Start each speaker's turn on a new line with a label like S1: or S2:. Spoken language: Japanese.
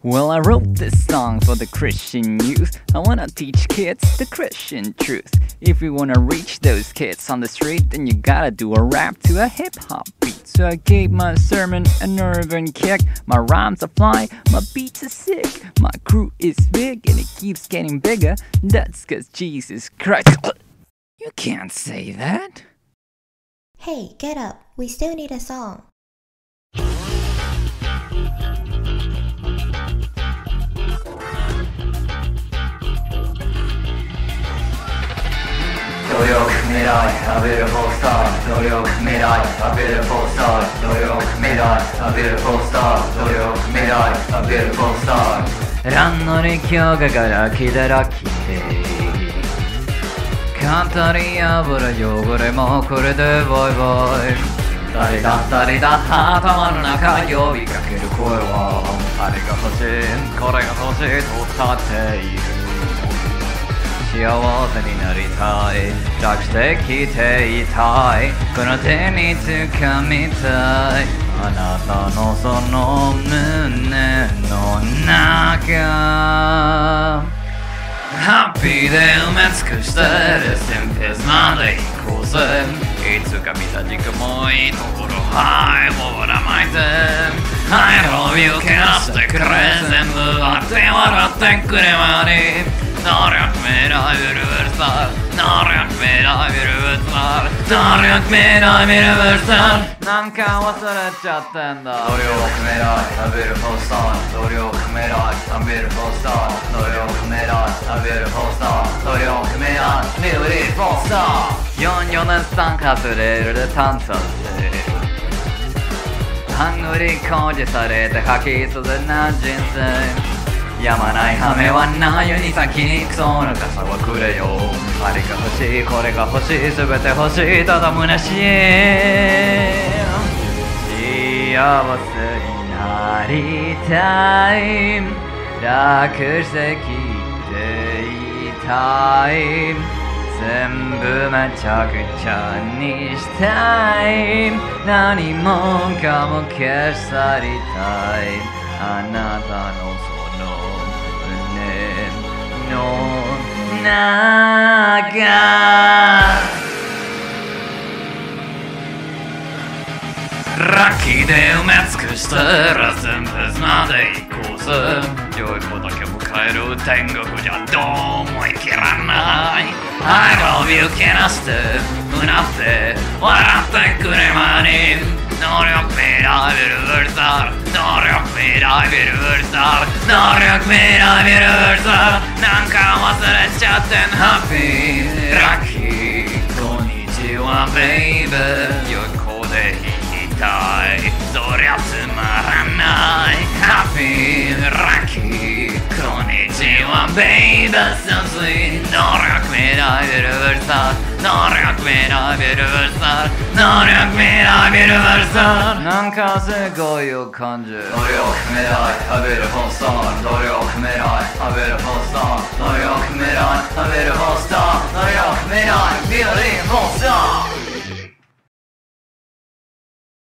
S1: Well, I wrote this song for the Christian youth. I wanna teach kids the Christian truth. If you wanna reach those kids on the street, then you gotta do a rap to a hip-hop beat. So I gave my sermon a nerve kick. My rhymes are fly, my beats are sick. My crew is big and it keeps getting bigger. That's 'cause Jesus Christ. You can't say that.
S2: Hey, get up. We still need a song.
S3: A beautiful star, a beautiful star, a beautiful star, a beautiful star.
S1: 乱の力がガラキだらきで語り破る汚れもこれでボイボイ誰だ頭の中呼びかける声はあれが欲しいこれが欲しいと歌っている幸せになりたい楽して生きていたいこの手に掴みたいあなたのその胸の中ハッピーで埋め尽くしてレステンペースまで行こうぜいつか見た時間もいいところはいもうらまいて I love you けなしてくれ全部あって笑ってくれまでنارك مينا بالورسال نارك مينا بالورسال نارك مينا بالورسال なんか忘れちゃってんだ
S3: 努力めない A beautiful star 努力めない A beautiful star 努力めない A beautiful star 努力めない Beautiful star
S1: 44年3外れるで探査してハングリー工事されて吐きそうな人生やまない羽目はないように先にクソの傘はくれよあれが欲しいこれが欲しい全て欲しいただ虚しい幸せになりたい楽して生きていたい全部めちゃくちゃにしたい何もかも消し去りたいあなたのの中ラッキーで埋め尽くしてラスンプスまで行こうぜ良い子だけ迎える天国じゃどうも生きらない I love you けなしてうなって笑ってくれまに能力未来ビルブルサル能力未来ビルブルサル能力未来ビルブルサルなんか忘れちゃってんハッピーラッキーこんにちはベイベー良い子で弾きたいそりゃつまらないハッピーラッキーこんにちはベイベー So sweet 能力未来ビルブルサル能力未来ビルブルサル能力未来ビルブルサルなんかすごいを感じる
S3: 努力めない A beautiful star 努力めない A beautiful star 努力めない A beautiful star 努力めない Beautiful